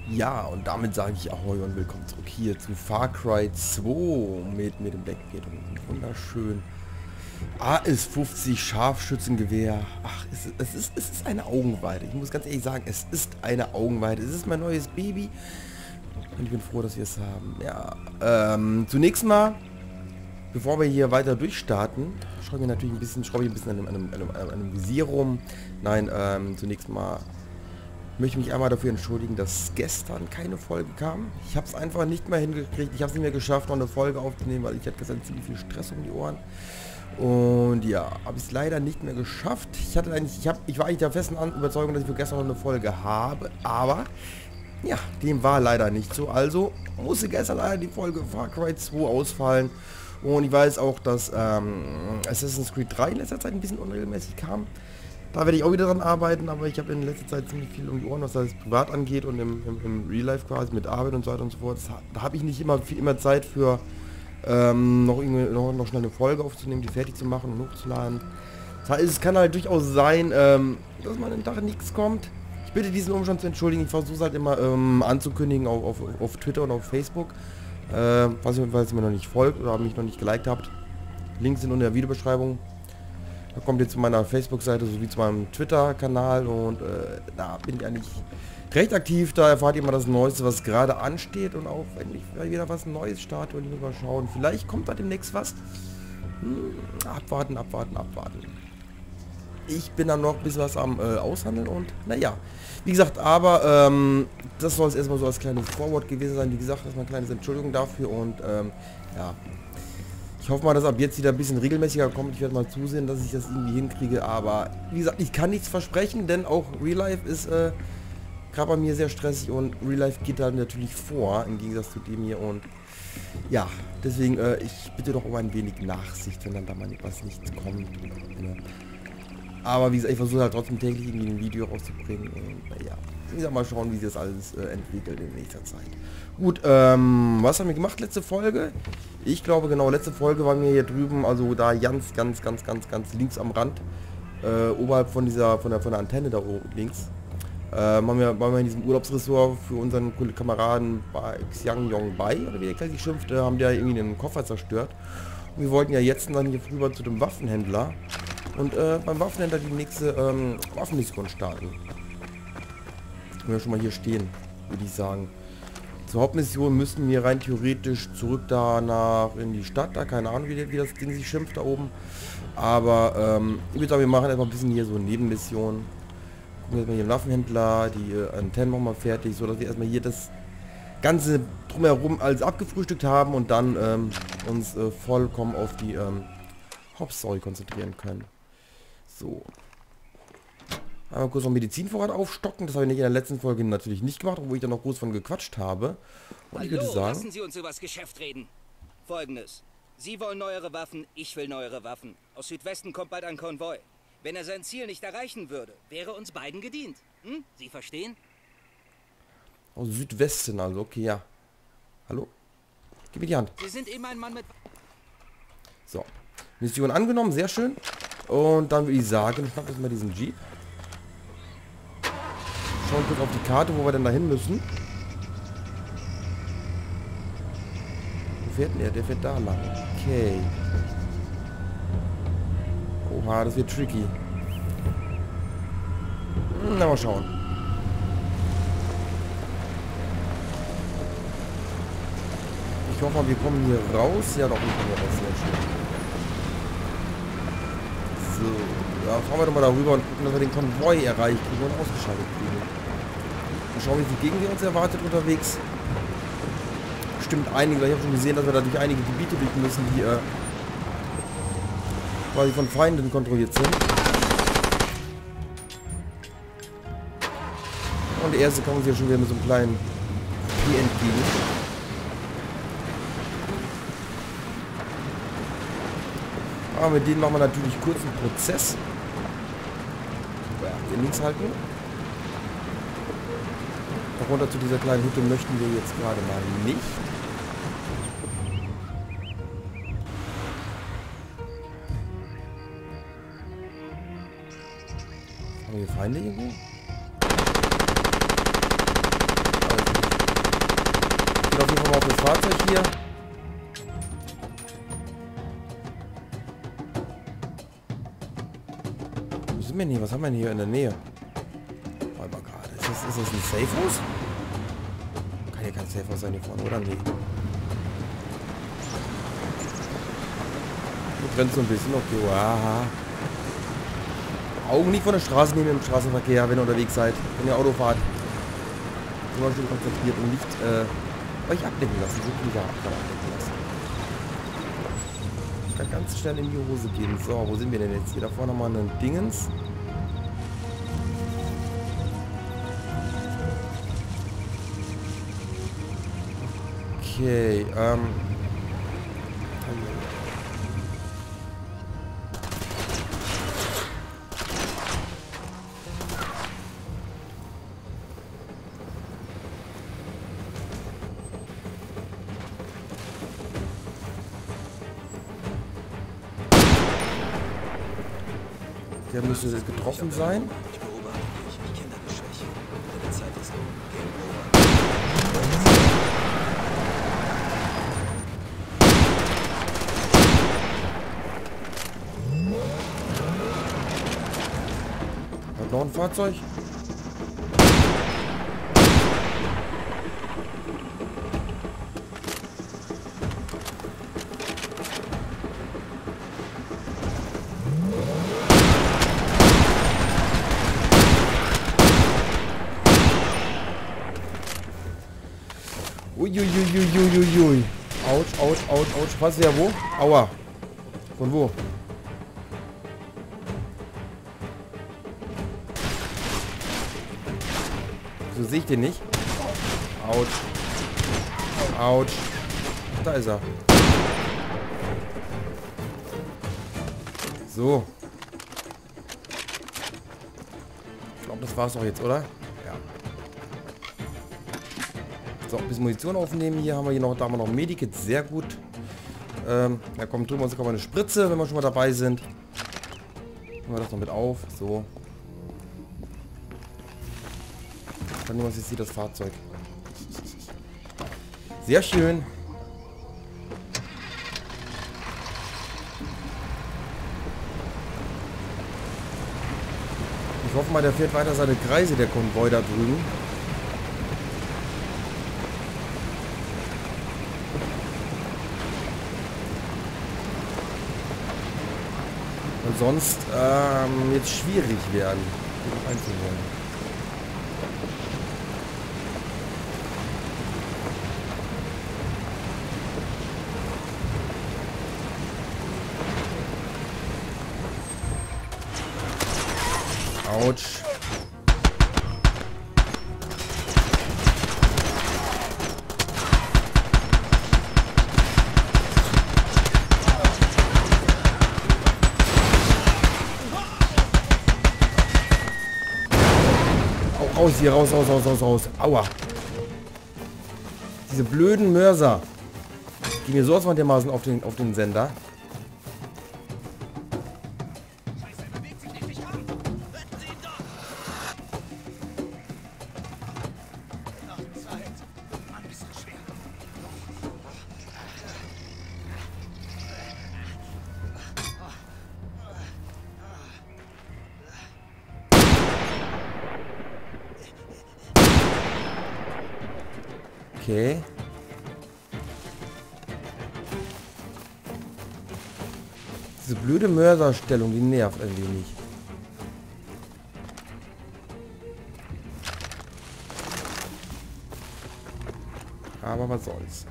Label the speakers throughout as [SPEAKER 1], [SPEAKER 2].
[SPEAKER 1] Ja, und damit sage ich Ahoi und willkommen zurück hier zu Far Cry 2 mit dem Blackbeard und wunderschön AS-50 Scharfschützengewehr. Ach, es ist eine Augenweide. Ich muss ganz ehrlich sagen, es ist eine Augenweide. Es ist mein neues Baby und ich bin froh, dass wir es haben. Ja, zunächst mal, bevor wir hier weiter durchstarten, schraube ich ein bisschen an einem Visier rum. Nein, zunächst mal möchte mich einmal dafür entschuldigen, dass gestern keine Folge kam. Ich habe es einfach nicht mehr hingekriegt. Ich habe es nicht mehr geschafft, noch eine Folge aufzunehmen, weil ich hatte gestern ziemlich viel Stress um die Ohren. Und ja, habe ich es leider nicht mehr geschafft. Ich war eigentlich der festen Überzeugung, dass ich für gestern noch eine Folge habe, aber ja, dem war leider nicht so. Also musste gestern leider die Folge Far Cry 2 ausfallen. Und ich weiß auch, dass Assassin's Creed 3 in letzter Zeit ein bisschen unregelmäßig kam. Da werde ich auch wieder dran arbeiten, aber ich habe in letzter Zeit ziemlich viel um die Ohren, was das privat angeht und im Real Life quasi mit Arbeit und so weiter und so fort. Da habe ich nicht immer Zeit für noch schnell eine Folge aufzunehmen, die fertig zu machen und hochzuladen. Das heißt, es kann halt durchaus sein, dass man den Tag nichts kommt. Ich bitte diesen Umstand zu entschuldigen. Ich versuche es halt immer anzukündigen auf Twitter und auf Facebook. Falls ihr mir noch nicht folgt oder mich noch nicht geliked habt. Links sind unter der Videobeschreibung. Da kommt ihr zu meiner Facebook-Seite sowie zu meinem Twitter-Kanal und da bin ich eigentlich recht aktiv. Da erfahrt ihr mal das Neueste, was gerade ansteht und auch wenn ich wieder was Neues starte und mal schauen. Vielleicht kommt da demnächst was. Abwarten. Ich bin dann noch ein bisschen was am Aushandeln und naja, wie gesagt, aber das soll es erstmal so als kleines Vorwort gewesen sein. Wie gesagt, das ist eine kleine Entschuldigung dafür und ja. Ich hoffe mal, dass ab jetzt wieder ein bisschen regelmäßiger kommt. Ich werde mal zusehen, dass ich das irgendwie hinkriege. Aber wie gesagt, ich kann nichts versprechen, denn auch Real Life ist gerade bei mir sehr stressig und Real Life geht da natürlich vor, im Gegensatz zu dem hier. Und ja, deswegen, ich bitte doch um ein wenig Nachsicht, wenn dann da mal was nichts kommt. Ne? Aber wie gesagt, ich versuche halt trotzdem täglich irgendwie ein Video rauszubringen. Und naja, ich sag mal schauen, wie sich das alles entwickelt in nächster Zeit. Gut, was haben wir gemacht letzte Folge? Ich glaube genau, letzte Folge waren wir hier drüben, also da ganz links am Rand, oberhalb von der Antenne da oben links. Waren wir in diesem Urlaubsressort für unseren Kameraden bei Xiangyong Bai, oder wie der gleich schimpft, haben die ja irgendwie einen Koffer zerstört. Und wir wollten ja jetzt dann hier rüber zu dem Waffenhändler und beim Waffenhändler die nächste Waffenmission starten. Können wir schon mal hier stehen, würde ich sagen. Zur Hauptmission müssten wir rein theoretisch zurück da in die Stadt, da keine Ahnung wie das Ding sich schimpft da oben. Aber ich würde sagen, wir machen einfach ein bisschen hier so Nebenmissionen. Gucken wir jetzt mal hier den Waffenhändler, die Antennen machen wir fertig, so dass wir erstmal hier das Ganze drumherum alles abgefrühstückt haben und dann uns vollkommen auf die Hauptstory konzentrieren können. So. Einmal kurz noch Medizinvorrat aufstocken. Das habe ich in der letzten Folge natürlich nicht gemacht, obwohl ich da noch groß von gequatscht habe. Und ich würde sagen...
[SPEAKER 2] Lassen Sie uns über das Geschäft reden. Folgendes. Sie wollen neuere Waffen, ich will neuere Waffen. Aus Südwesten kommt bald ein Konvoi. Wenn er sein Ziel nicht erreichen würde, wäre uns beiden gedient. Hm? Sie verstehen?
[SPEAKER 1] Aus Südwesten also, okay, ja. Hallo? Gib mir die Hand.
[SPEAKER 2] Sie sind eben ein Mann mit...
[SPEAKER 1] So. Mission angenommen, sehr schön. Und dann würde ich sagen, schnapp jetzt mal diesen Jeep. Schauen kurz auf die Karte, wo wir denn dahin müssen. Wo fährt denn der? Der fährt da lang. Okay. Oha, das wird tricky. Na, mal schauen. Ich hoffe mal, wir kommen hier raus. Ja, doch, wir kommen hier raus. Sehr schön. So, ja, fahren wir doch mal darüber und gucken, dass wir den Konvoi erreicht kriegen und ausgeschaltet kriegen. Mal schauen, wie viel Gegend uns erwartet unterwegs. Bestimmt einige, weil ich habe schon gesehen, dass wir da durch einige Gebiete durch müssen, die quasi von Feinden kontrolliert sind. Und der erste kommt uns hier schon wieder mit so einem kleinen P entgegen. Aber mit denen machen wir natürlich kurz einen Prozess. Ja, links halten. Runter zu dieser kleinen Hütte möchten wir jetzt gerade mal nicht. Haben wir Feinde irgendwo? mal auf das Fahrzeug hier. Wo sind wir denn hier? Was haben wir denn hier in der Nähe? Warte mal gerade. Ist das ein Safehouse? Kann ja kein Safehouse sein hier vorne, oder? Nee. Du brennst so ein bisschen. Okay, wow. Augen nicht von der Straße nehmen im Straßenverkehr, wenn ihr unterwegs seid. Wenn ihr Auto fahrt. Immer schön konzentriert und nicht euch ablenken lassen. So viel ablenken lassen. Ich kann ganz schnell in die Hose gehen. So, wo sind wir denn jetzt? Hier da vorne mal ein Dingens. Okay, der müsste jetzt getroffen sein.
[SPEAKER 2] Ich beobachte dich. Ich kenne deine Schwäche. Deine Zeit ist um. Game over.
[SPEAKER 1] Hat noch ein Fahrzeug? Uiuiuiuiuiui. Autsch, Autsch, Autsch, Autsch. Was ja wo? Aua. Von wo? So sehe ich den nicht. Autsch. Autsch. Da ist er. So. Ich glaube, das war's auch jetzt, oder? Ja. So, ein bisschen Munition aufnehmen. Hier haben wir da haben wir noch ein Medikit. Sehr gut. Ja, komm, drücken wir uns sogar mal eine Spritze, wenn wir schon mal dabei sind. Nehmen wir das noch mit auf. So. Dann nehmen wir uns jetzt hier das Fahrzeug. Sehr schön. Ich hoffe mal, der fährt weiter seine Kreise, der Konvoi da drüben. Und sonst jetzt schwierig werden, den einzuholen. Autsch. Raus hier, raus, raus, raus, raus, raus. Aua. Diese blöden Mörser. Die mir sowas von dermaßen auf den Sender. Okay. Diese blöde Mörserstellung, die nervt ein wenig. Aber was soll's.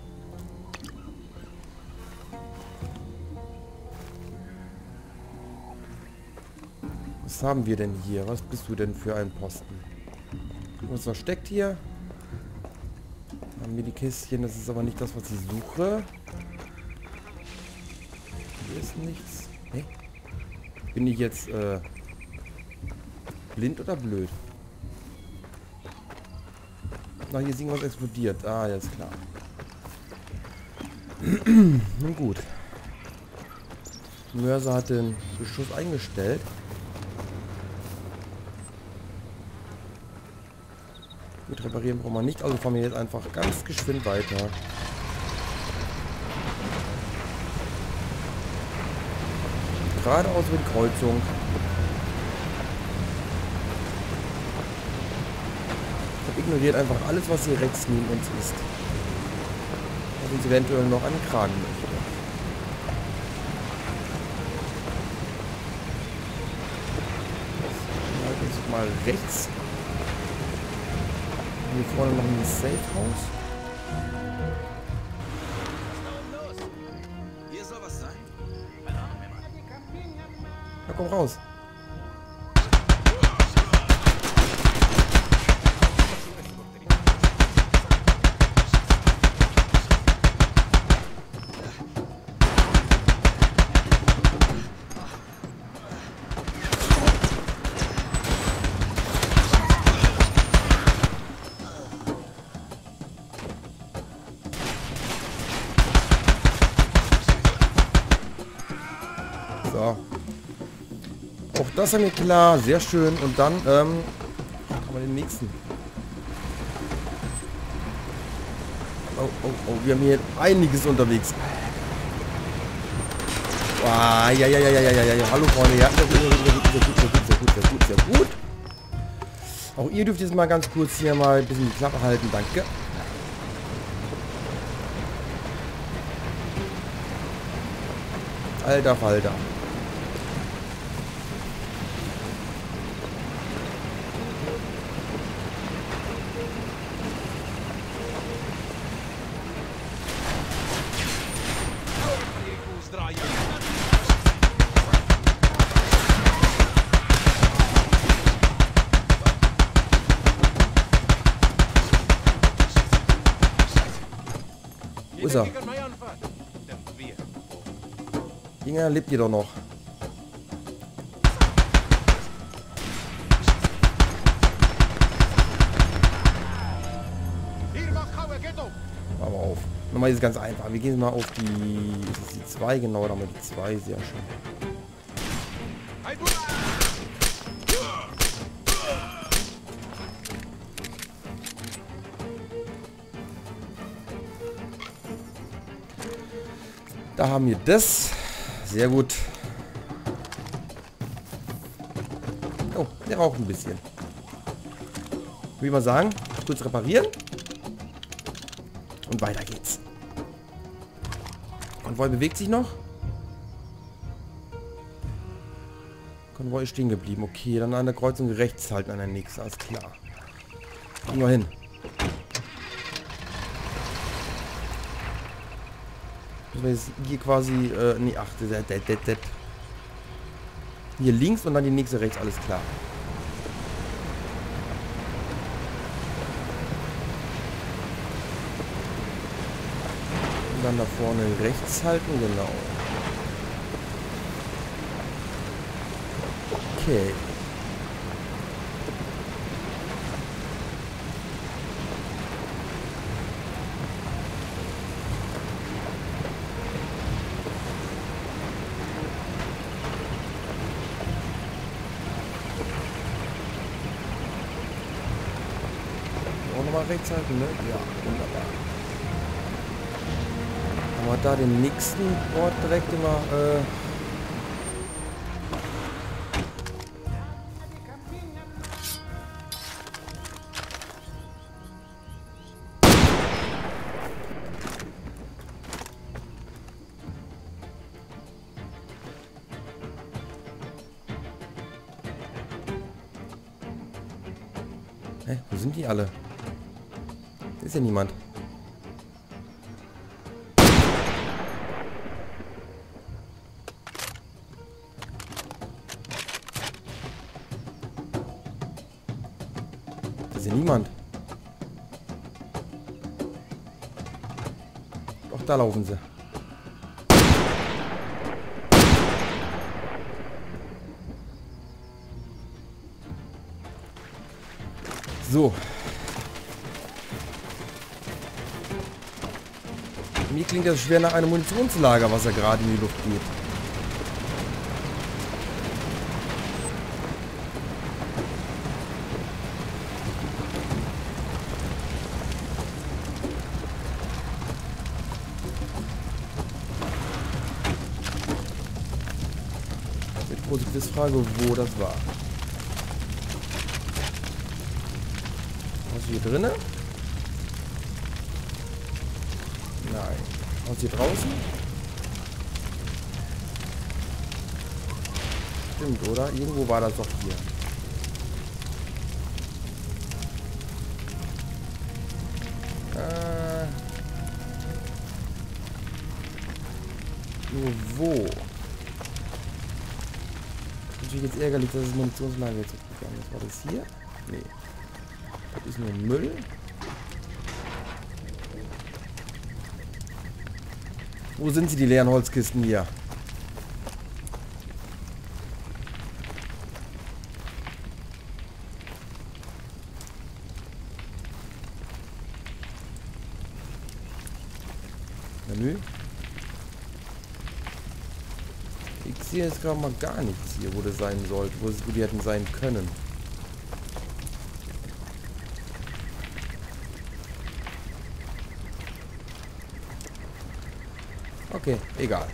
[SPEAKER 1] Was haben wir denn hier? Was bist du denn für ein Posten? Was versteckt hier? Haben wir die Kistchen, das ist aber nicht das, was ich suche. Hier ist nichts. Hey? Bin ich jetzt blind oder blöd? Na, hier ist irgendwas explodiert. Ah, ja, ist klar. Nun gut. Mörser hat den Beschuss eingestellt. Wir reparieren brauchen wir nicht, also fahren wir jetzt einfach ganz geschwind weiter. Geradeaus über die Kreuzung. Und ignoriert einfach alles, was hier rechts neben uns ist. Was uns eventuell noch an den Kragen möchte. Jetzt mal rechts. Hier vorne noch ein Safe House.
[SPEAKER 3] Hier soll was sein.
[SPEAKER 1] Na komm raus. So. Auch das haben wir klar. Sehr schön. Und dann, haben wir den nächsten. Oh, oh, oh. Wir haben hier einiges unterwegs. Wow, ja. Hallo, Freunde. Ja, sehr gut. Auch ihr dürft jetzt mal ganz kurz hier mal ein bisschen die Klappe halten. Danke. Alter Falter. Wo ist er? Dinger, lebt ihr doch noch. Machen wir auf. Nochmal ist es ganz einfach. Wir gehen mal auf die... Ist das die 2? Genau, da haben wir die 2. Sehr schön. Da haben wir das. Sehr gut. Oh, der raucht ein bisschen. Würde ich mal sagen, kurz reparieren. Und weiter geht's. Konvoi bewegt sich noch. Konvoi ist stehen geblieben. Okay, dann an der Kreuzung rechts halten an der nächsten. Alles klar. Gehen wir hin. Hier quasi, nee, ach, hier links und dann die nächste rechts, alles klar. Und dann da vorne rechts halten, genau. Okay. Nochmal rechts halten, ne? Ja, wunderbar. Haben wir da den nächsten Ort direkt immer, Hä? Wo sind die alle? Ist ja niemand. Ist ja niemand. Doch, da laufen sie. So. Mir klingt das schwer nach einem Munitionslager, was er gerade in die Luft geht. große Quizfrage, wo das war. Was ist hier drinnen? Nein. Was hier draußen? Stimmt, oder? Irgendwo war das doch hier. Nur wo? Natürlich jetzt ärgerlich, dass das Munitionslager jetzt gegangen ist. War das hier? Nee. Das ist nur Müll. Wo sind sie, die leeren Holzkisten hier? Menü. Ich sehe jetzt gerade mal gar nichts hier, wo das sein sollte, wo die hätten sein können. Okay, egal.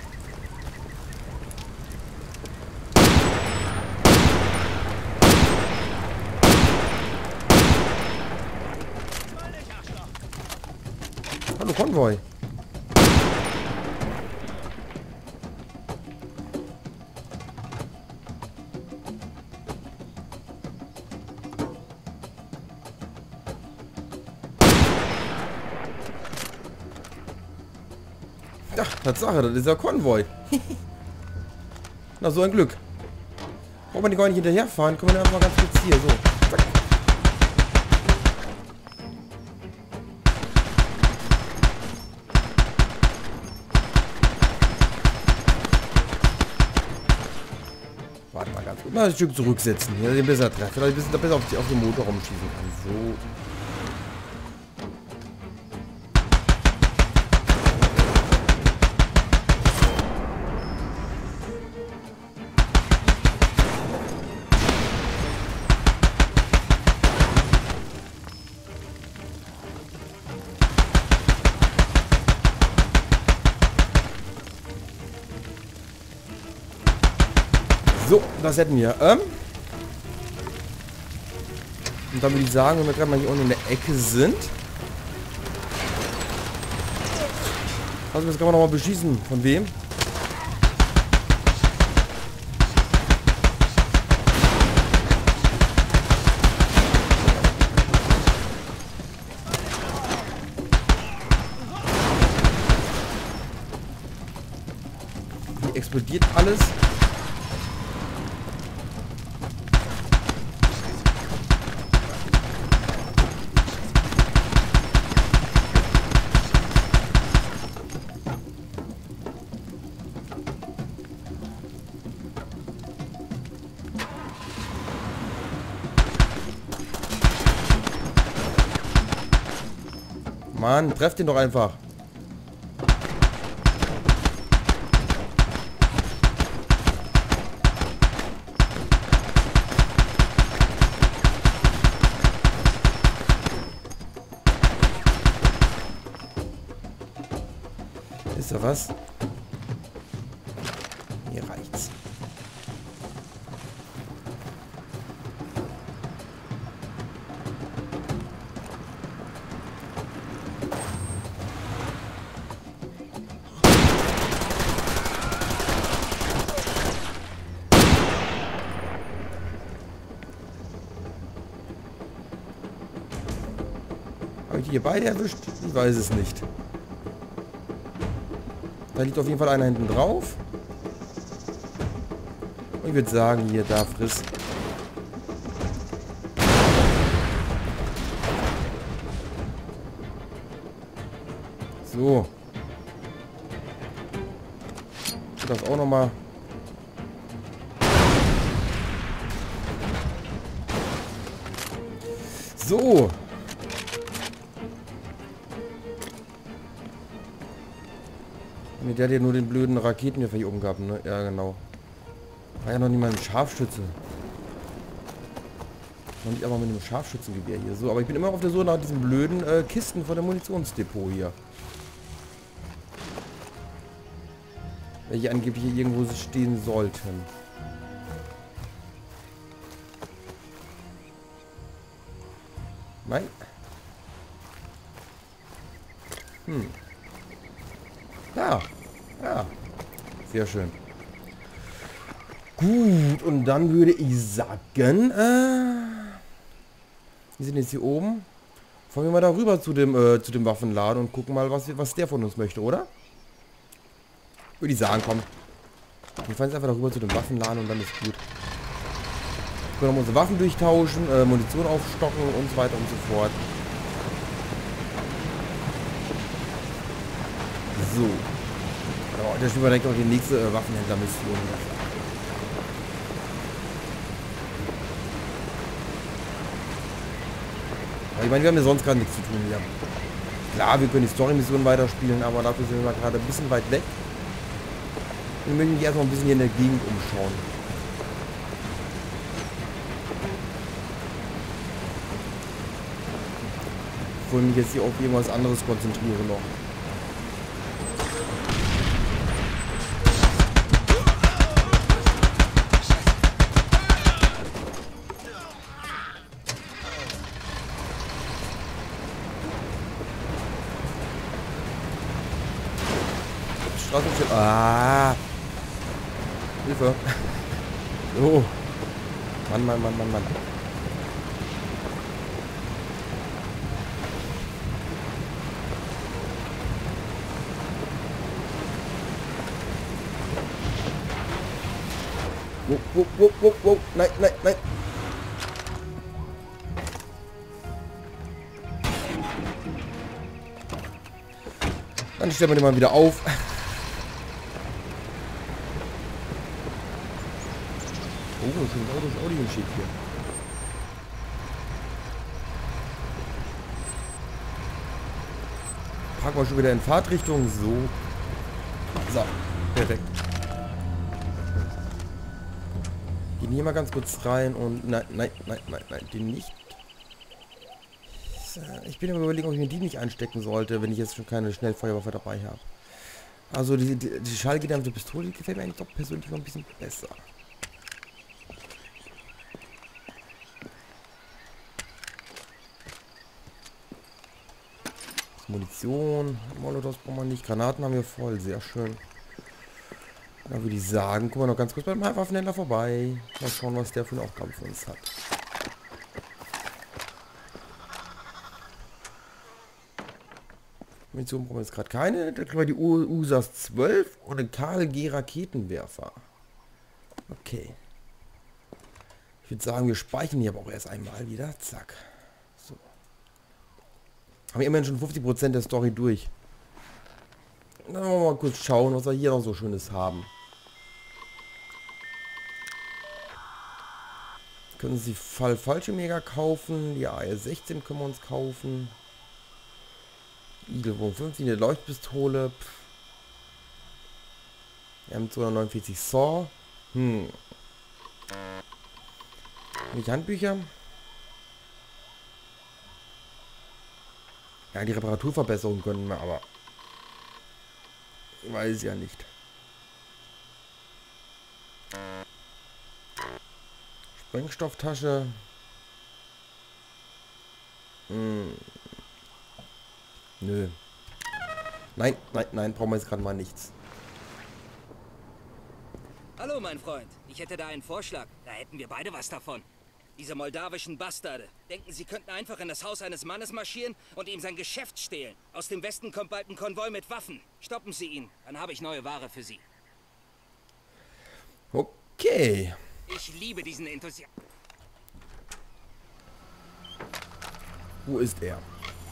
[SPEAKER 1] Hallo Konvoi. Ja, Tatsache, das ist ja Konvoi. Na, so ein Glück. Braucht man die gar nicht hinterherfahren, können wir einfach mal ganz kurz hier, so. Zack. Warte mal ganz kurz. Mal ein Stück zurücksetzen. Hier den besser treffen. Vielleicht ein bisschen besser auf den Motor rumschießen kann. So. So, das hätten wir. Und dann würde ich sagen, wenn wir gerade mal hier unten in der Ecke sind. Also das kann man noch mal beschießen. Von wem? Hier explodiert alles. Mann, treff den doch einfach. Ist da was? Mir reicht's. Habe ich die hier beide erwischt? Ich weiß es nicht. Da liegt auf jeden Fall einer hinten drauf. Und ich würde sagen, hier, da friss. So. Das auch nochmal. So. Ne, der hat ja nur den blöden Raketenwerfer hier oben gehabt, ne? Ja, genau. War ja noch nicht mal ein Scharfschütze. Noch nicht aber mit einem Scharfschützengewehr hier. So, aber ich bin immer auf der Suche nach diesen blöden Kisten von der Munitionsdepot hier. Welche angeblich hier irgendwo stehen sollten. Nein. Ja. Ja. Sehr schön. Gut, und dann würde ich sagen, wir sind jetzt hier oben. Fahren wir mal da rüber zu dem Waffenladen und gucken mal, was der von uns möchte, oder? Würde ich sagen, komm. Wir fahren jetzt einfach da rüber zu dem Waffenladen und dann ist gut. Wir können unsere Waffen durchtauschen, Munition aufstocken und so weiter und so fort. So. Ja, da steht direkt auch die nächste Waffenhändler-Mission. Ich meine, wir haben ja sonst gerade nichts zu tun hier. Klar, wir können die Story-Mission weiterspielen, aber dafür sind wir gerade ein bisschen weit weg. Wir möchten mich erstmal ein bisschen hier in der Gegend umschauen. Bevor ich mich jetzt hier auf irgendwas anderes konzentriere noch. Straßenschild. Ah. Hilfe. So. Mann, Mann, Mann, Mann, Mann. Wow. Nein, nein, nein. Dann stellen wir den mal wieder auf. Oh, schon das Audi im Schick hier. Packen wir schon wieder in Fahrtrichtung. So, perfekt. Gehen hier mal ganz kurz rein und... Nein, den nicht. Ich bin aber überlegen, ob ich mir die nicht einstecken sollte, wenn ich jetzt schon keine Schnellfeuerwaffe dabei habe. Also die schallgedämmte Pistole, die gefällt mir eigentlich doch persönlich noch ein bisschen besser. Munition, Molotovs brauchen wir nicht, Granaten haben wir voll, sehr schön. Da würde ich sagen, gucken wir noch ganz kurz beim Waffenhändler vorbei. Mal schauen, was der für eine Aufgabe für uns hat. Munition brauchen wir jetzt gerade keine. Da kriegen wir die USAS 12 und einen KLG Raketenwerfer. Okay. Ich würde sagen, wir speichern hier aber auch erst einmal wieder. Zack. So. Haben wir immerhin schon 50% der Story durch. Dann wollen wir mal kurz schauen, was wir hier noch so Schönes haben. Können Sie falsche Mega kaufen. Die AR-16 können wir uns kaufen. Eagle 50, eine Leuchtpistole. M249 Saw. Nicht Handbücher. Ja, die Reparaturverbesserung können wir aber. Weiß ja nicht. Sprengstofftasche. Nö. Nein, brauchen wir jetzt gerade mal nichts.
[SPEAKER 2] Hallo, mein Freund. Ich hätte da einen Vorschlag. Da hätten wir beide was davon. Diese moldawischen Bastarde denken, sie könnten einfach in das Haus eines Mannes marschieren und ihm sein Geschäft stehlen. Aus dem Westen kommt bald ein Konvoi mit Waffen. Stoppen Sie ihn, dann habe ich neue Ware für Sie.
[SPEAKER 1] Okay.
[SPEAKER 2] Ich liebe diesen Enthusiasmus.
[SPEAKER 1] Wo ist er?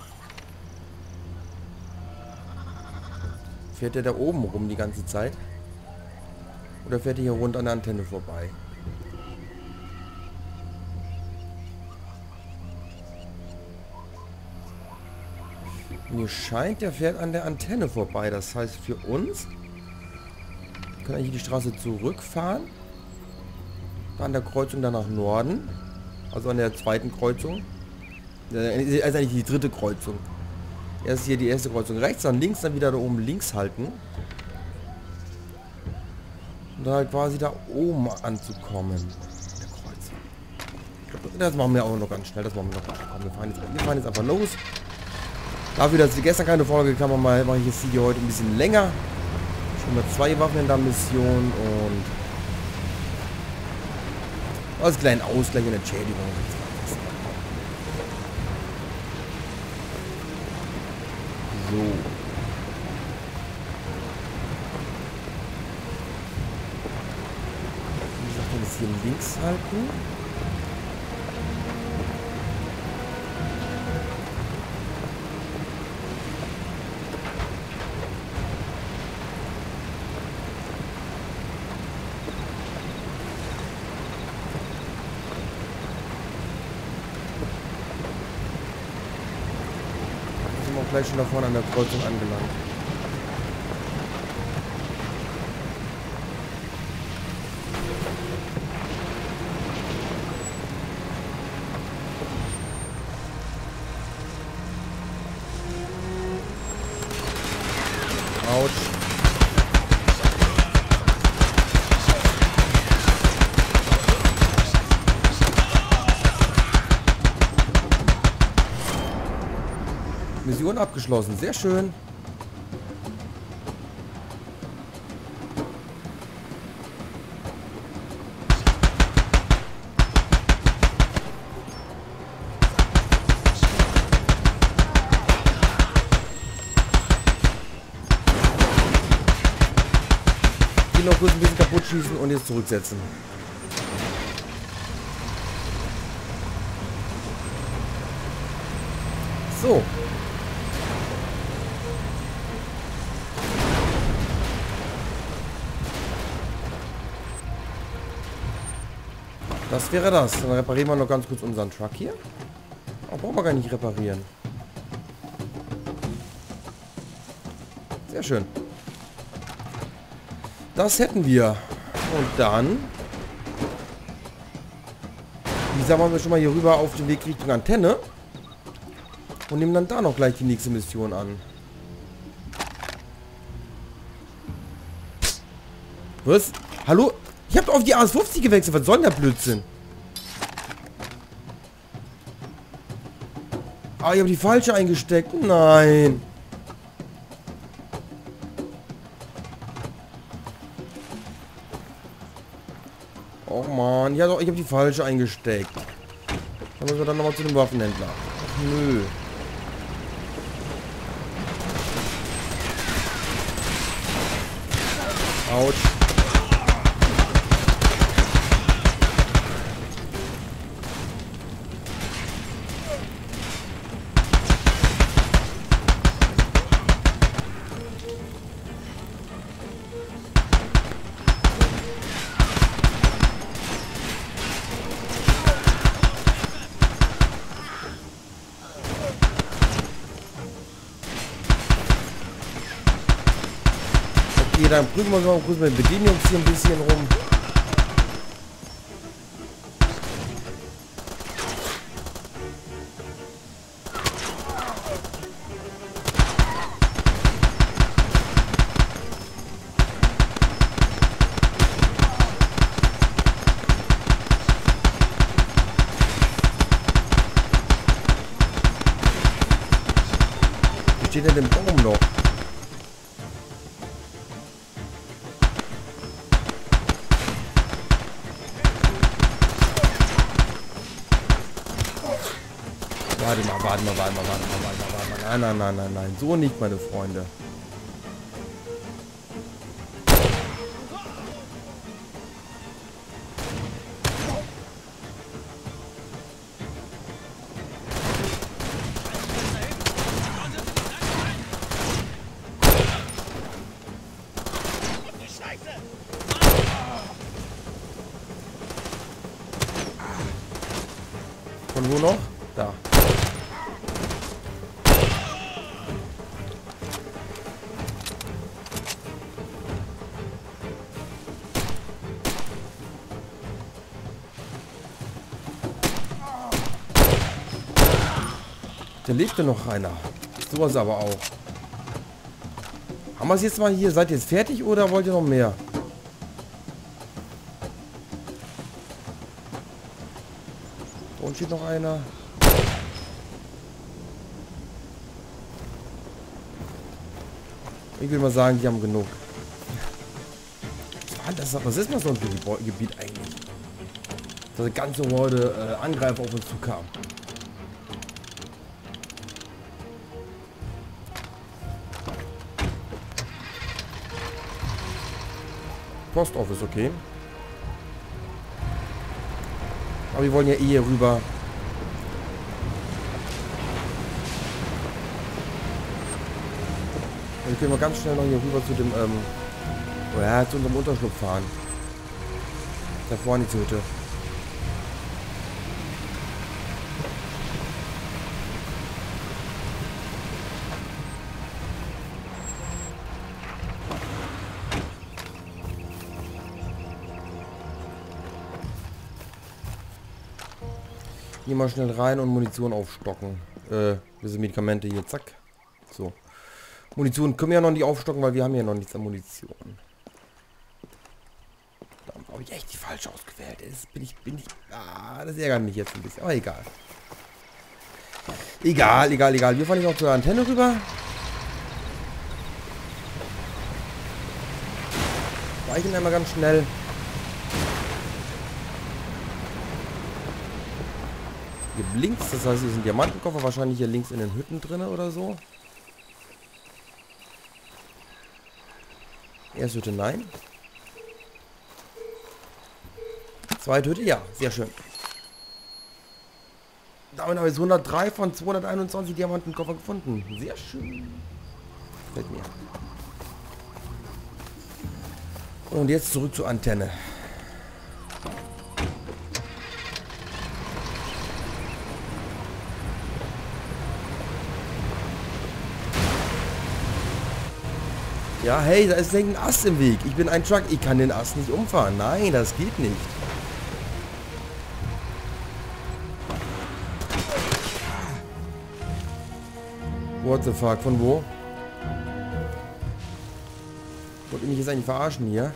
[SPEAKER 1] Fährt er da oben rum die ganze Zeit? Oder fährt er hier rund an der Antenne vorbei? Mir scheint, der fährt an der Antenne vorbei. Das heißt für uns können wir hier die Straße zurückfahren. An der Kreuzung dann nach Norden. Also an der zweiten Kreuzung. Also eigentlich die dritte Kreuzung. Erst hier die erste Kreuzung rechts, dann links, dann wieder da oben links halten. Und dann halt quasi da oben anzukommen. Der Kreuzung. Ich glaube, Das machen wir auch noch ganz schnell. Das machen wir noch ganz schnell. Komm, wir fahren jetzt einfach los. Dafür, dass wir gestern keine Folge kam, mache ich das Video heute ein bisschen länger. Schon mal 2 Waffen in der Mission und als kleinen Ausgleich und Entschädigung. So. Wie sagt man das hier links halten? Gleich schon da vorne an der Kreuzung angelangt. Autsch. Mission abgeschlossen. Sehr schön. Die noch kurz ein bisschen kaputt schießen und jetzt zurücksetzen. So. Das wäre das. Dann reparieren wir noch ganz kurz unseren Truck hier. Aber brauchen wir gar nicht reparieren. Sehr schön. Das hätten wir. Und dann... Wie sagen wir schon mal hier rüber auf den Weg Richtung Antenne. Und nehmen dann da noch gleich die nächste Mission an. Was? Hallo? Ich habe doch auf die AS-50 gewechselt. Was soll denn der Blödsinn? Ah, ich habe die falsche eingesteckt. Nein. Oh Mann. Ja doch, ich habe die falsche eingesteckt. Dann müssen wir dann nochmal zu dem Waffenhändler. Ach nö. Autsch. Okay, dann prüfen wir mal kurz mit den Bedienungs hier ein bisschen rum. Wie steht denn der Baum noch? Warte mal. Nein. So nicht, meine Freunde. Von wo noch? Da. Da lebte noch einer. Sowas aber auch. Haben wir es jetzt mal hier? Seid ihr jetzt fertig oder wollt ihr noch mehr? Und steht noch einer. Ich will mal sagen, die haben genug. Was ist das so ein Gebiet eigentlich? Dass eine ganze Horde Angreifer auf uns zukam. Post Office, okay. Aber wir wollen ja eh hier rüber. Dann können wir ganz schnell noch hier rüber zu dem, zu unserem Unterschlupf fahren. Da vorne die Hütte. Hier mal schnell rein und Munition aufstocken. Diese Medikamente hier, zack. So. Munition können wir ja noch nicht aufstocken, weil wir haben ja noch nichts an Munition. Da habe ich echt die falsche ausgewählt. Das ärgert mich jetzt ein bisschen. Aber egal. Egal. Wir fahren jetzt auch zur Antenne rüber. Weichen einmal ganz schnell. Hier links, das heißt, hier sind Diamantenkoffer, wahrscheinlich hier links in den Hütten drin oder so. Erste Hütte, nein. Zweite Hütte, ja, sehr schön. Damit habe ich 103 von 221 Diamantenkoffer gefunden. Sehr schön. Gefällt mir. Und jetzt zurück zur Antenne. Ja, hey, da ist ein Ast im Weg. Ich bin ein Truck, ich kann den Ast nicht umfahren. Nein, das geht nicht. What the fuck, von wo? Wollt ihr mich jetzt eigentlich verarschen hier?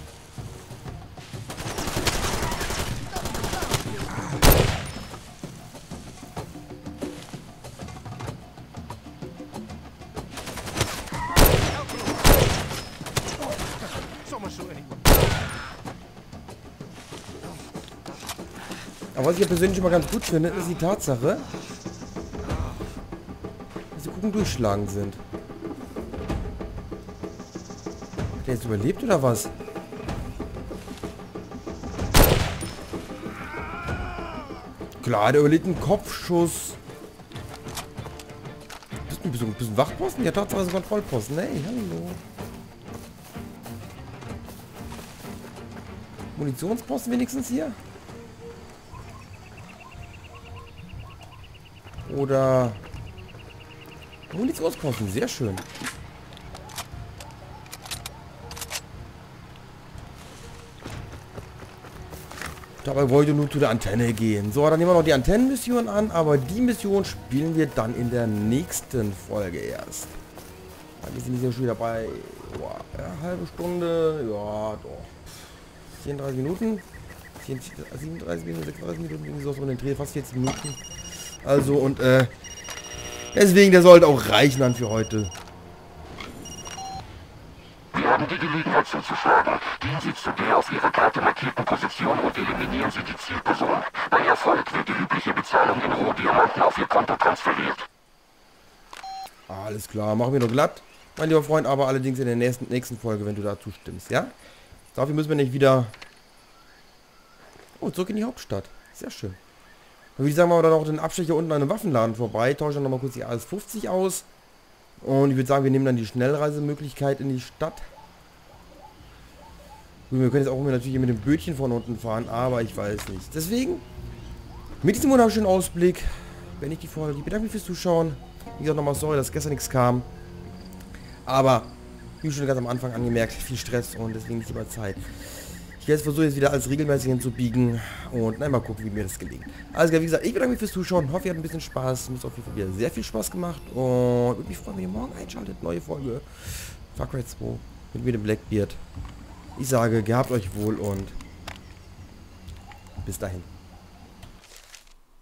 [SPEAKER 1] Aber was ich ja persönlich immer ganz gut finde, ist die Tatsache, dass die Kugeln durchschlagen sind. Hat der jetzt überlebt oder was? Klar, der überlebt einen Kopfschuss. Bist du ein bisschen Wachposten? Ja, Tatsache sogar ein Vollposten. Hey, hallo. Munitionsposten wenigstens hier? Oder Munitionsposten, sehr schön. Dabei wollte ich nur zu der Antenne gehen. So, dann nehmen wir noch die Antennenmission an, aber die Mission spielen wir dann in der nächsten Folge erst. Wir sind hier schon wieder bei halbe Stunde, ja doch. 34 Minuten. 37 Minuten, 36 Minuten, irgendwie so um den Dreh, fast 40 Minuten. Also und deswegen, der sollte auch reichen dann für heute.
[SPEAKER 3] Sie haben die Gelegenheit zuzuschlagen. Gehen Sie zu der auf Ihrer Karte markierten Position und eliminieren Sie die Zielperson. Bei Erfolg wird die übliche Bezahlung in Rohdiamanten auf Ihr Konto transferiert.
[SPEAKER 1] Alles klar, machen wir doch glatt, mein lieber Freund, aber allerdings in der nächsten Folge, wenn du da zustimmst, ja? Dafür müssen wir nicht wieder... Oh, zurück in die Hauptstadt. Sehr schön. Dann würde ich sagen, machen wir dann auch den Abstecher unten an einem Waffenladen vorbei. Tausche dann nochmal kurz die AS50 aus. Und ich würde sagen, wir nehmen dann die Schnellreisemöglichkeit in die Stadt. Gut, wir können jetzt auch natürlich hier mit dem Bötchen von unten fahren, aber ich weiß nicht. Deswegen, mit diesem wunderschönen Ausblick, wenn ich die Folge, ich bedanke mich fürs Zuschauen. Wie gesagt, nochmal sorry, dass gestern nichts kam. Aber, wie schon ganz am Anfang angemerkt, viel Stress und deswegen nicht immer Zeit. Ich werde versuchen, jetzt wieder alles regelmäßig hinzubiegen und mal gucken, wie mir das gelingt. Also, wie gesagt, ich bedanke mich fürs Zuschauen. Hoffe, ihr habt ein bisschen Spaß. Mir ist auf jeden Fall wieder sehr viel Spaß gemacht und würde mich freuen, wenn ihr morgen einschaltet. Neue Folge Far Cry 2 mit mir, dem Blackbeard. Ich sage, gehabt euch wohl und bis dahin.